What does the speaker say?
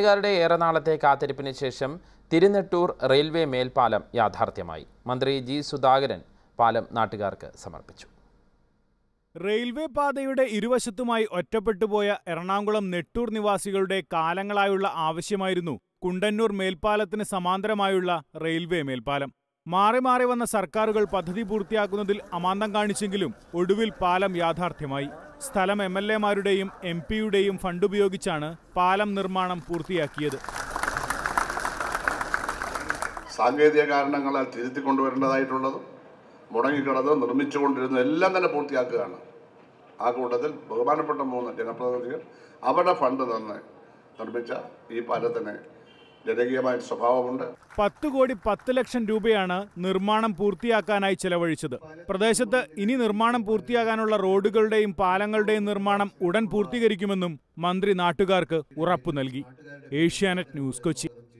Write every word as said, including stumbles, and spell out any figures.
നാട്ടുകാരുടെ ഏറെ നാളത്തെ കാത്തിരിപ്പിന് ശേഷം തിരുനെട്ടൂർ റെയിൽവേ മേൽപ്പാലം യാഥാർത്ഥ്യമായി. മന്ത്രി ജി സുധാകരൻ പാലം നാട്ടുകാർക്ക് സമർപ്പിച്ചു. റെയിൽവേ പാതയുടെ ഇരുവശത്തുമായി ഒറ്റപ്പെട്ടുപോയ എറണാകുളം നെട്ടൂർ നിവാസികളുടെ കാലങ്ങളായുള്ള ആവശ്യമായിരുന്നു കുണ്ടന്നൂർ മേൽപ്പാലത്തിന് സമാന്തരമായുള്ള റെയിൽവേ മേൽപ്പാലം. മാറി മാറി വന്ന സർക്കാരുകൾ പദ്ധതി പൂർത്തിയാക്കുന്നതിൽ അമാന്തം കാണിച്ചെങ്കിലും ഒടുവിൽ പാലം യാഥാർത്ഥ്യമായി. സ്ഥലം എം എൽ എമാരുടെയും എം പിയുടെയും ഫണ്ട് ഉപയോഗിച്ചാണ് പാലം നിർമ്മാണം പൂർത്തിയാക്കിയത്. സാങ്കേതിക കാരണങ്ങളാൽ തിരുത്തി കൊണ്ടുവരേണ്ടതായിട്ടുള്ളതും മുടങ്ങിക്കിടന്നതും നിർമ്മിച്ചുകൊണ്ടിരുന്നതും എല്ലാം തന്നെ പൂർത്തിയാക്കുകയാണ്. ആ കൂട്ടത്തിൽ ബഹുമാനപ്പെട്ട മൂന്ന് ജനപ്രതിനിധികൾ അവരുടെ ഫണ്ട് തന്നെ നിർമ്മിച്ച ഈ പാലത്തിന് ജനകീയമായ സ്വഭാവമുണ്ട്. പത്ത് കോടി പത്ത് ലക്ഷം രൂപയാണ് നിർമ്മാണം പൂർത്തിയാക്കാനായി ചെലവഴിച്ചത്. പ്രദേശത്ത് ഇനി നിർമ്മാണം പൂർത്തിയാകാനുള്ള റോഡുകളുടെയും പാലങ്ങളുടെയും നിർമ്മാണം ഉടൻ പൂർത്തീകരിക്കുമെന്നും മന്ത്രി നാട്ടുകാർക്ക് ഉറപ്പു നൽകി. ഏഷ്യാനെറ്റ് ന്യൂസ്, കൊച്ചി.